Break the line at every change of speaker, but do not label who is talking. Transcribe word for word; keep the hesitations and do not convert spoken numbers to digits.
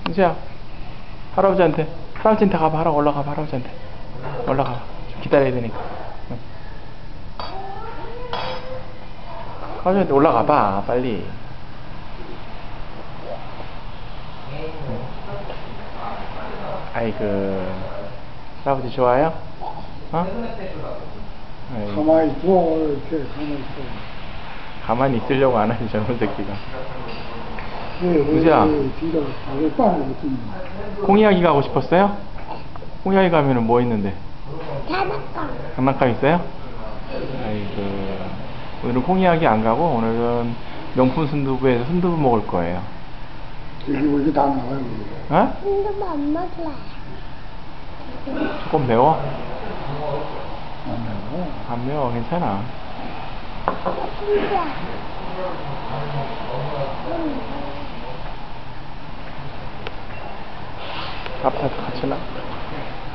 은수야, 할아버지한테, 할아버지한테 가봐. 할아 올라가봐. 할아버지한테 올라가봐. 좀 기다려야 되니까. 응. 할아버지한테 올라가봐 빨리. 응. 아이고, 할아버지 좋아요? 어? 아이고.
가만히 있어. 이렇게 가만히 있어.
가만히 있으려고 안 하지 저놈 새끼가.
왜, 왜,
은수야,
왜, 뒤로, 왜 빠르게 좀.
콩이야기 가고 싶었어요? 콩이야기 가면은 뭐 있는데?
장난감.
장난감 있어요? 아이고, 오늘은 콩이야기 안 가고 오늘은 명품 순두부에서 순두부 먹을 거예요.
여기 뭐 이게 다 나와요, 여기.
어?
순두부 안 먹을래.
조금 매워?
안 나와.
안 매워, 괜찮아.
순두야.
아빠도 같이 나.